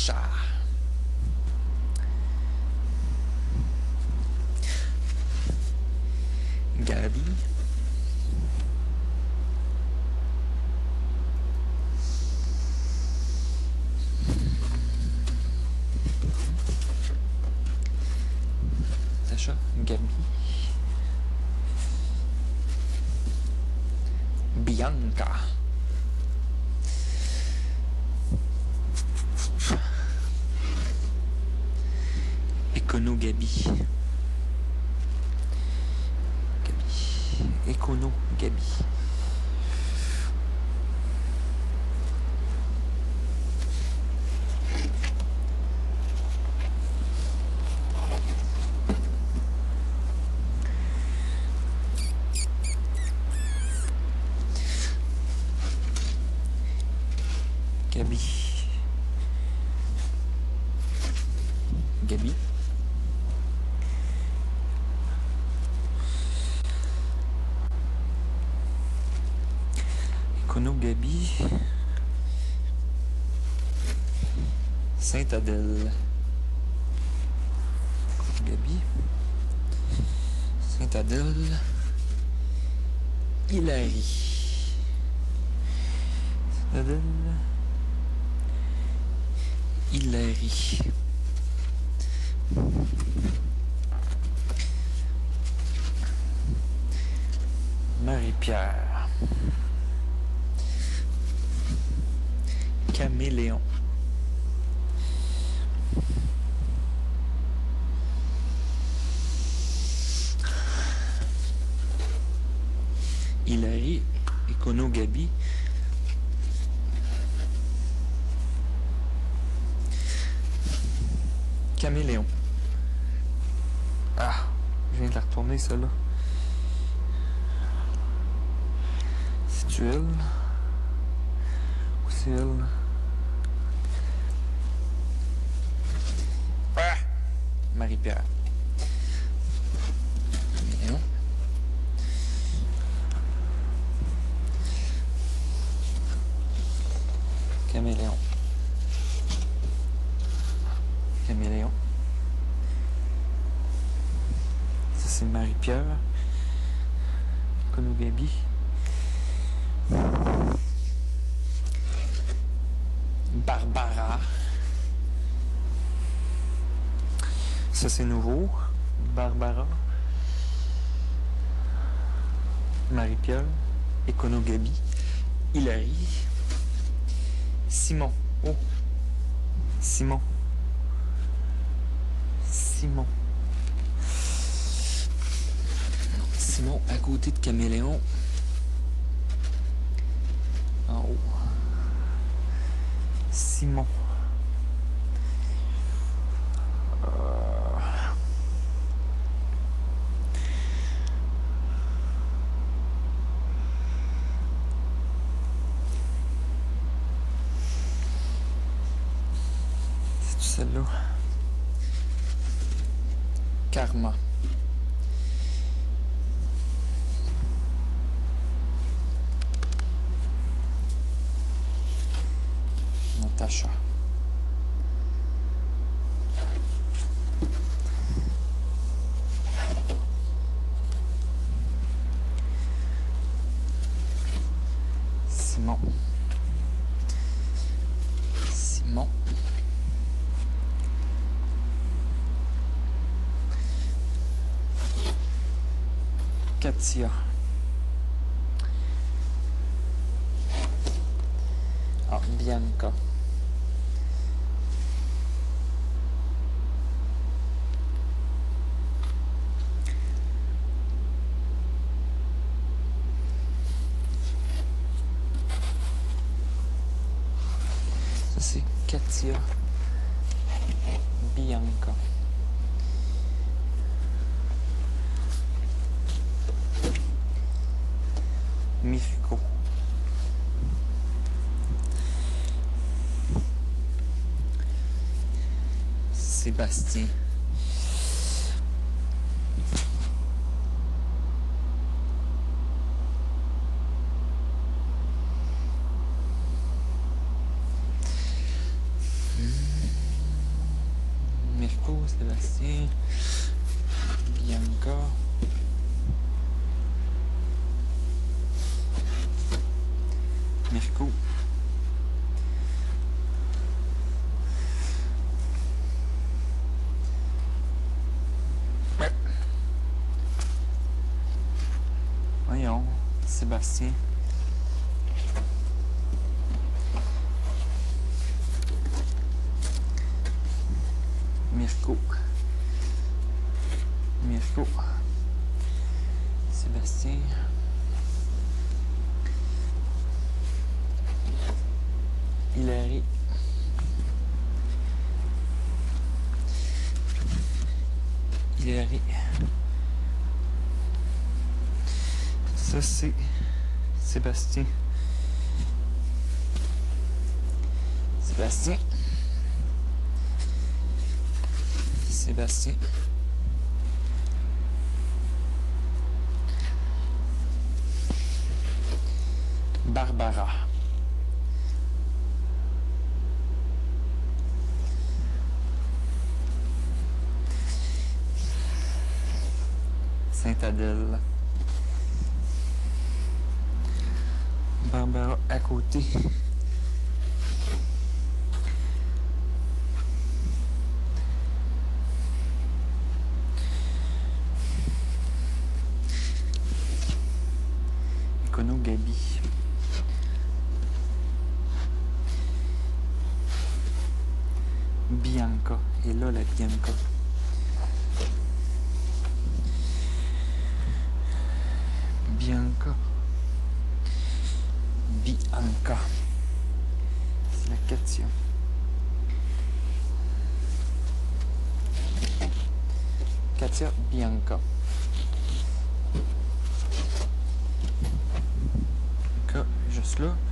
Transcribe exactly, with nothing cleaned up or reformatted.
Natacha. Gabi. Natacha, Gabi. Bianca. Econo Gabi. Gabi. Econo Gabi. Gabi. Gabi. Econo Gabi. Saint-Adèle. Gabi. Saint-Adèle. Hilary. Saint-Adèle. Hilary. Marie-Pierre. Caméléon. Hilary, Econo Gabi. Caméléon. Ah, je viens de la retourner, ça, là. C'est-tu elle? Ou c'est elle? Ah! Marie-Pierre. Caméléon. Caméléon. Caméléon. Ça, c'est Marie-Pierre. Econo Gabi. Barbara. Ça, c'est nouveau. Barbara. Marie-Pierre. Econo Gabi. Hilary. Simon. Oh. Simon. Simon. Simon à côté de Caméléon. En haut. Simon. Euh... C'est-tu celle-là? Karma. Natacha. Simon. Simon. Katia. Ah, Bianca. Ça, c'est Katia. Bianca. Mirko. Sébastien. Hmm. Sébastien, Bianca, Mirko, voyons, Sébastien, Mirko, Mirko, Sébastien, Hilary, Hilary, ça c'est Sébastien, Sébastien, Sébastien, Barbara, Sainte-Adèle, Barbara à côté, Econo Gabi, Bianca, et là la Bianca, Bianca, Bianca, c'est la Katia, Katia, Bianca, K, juste là.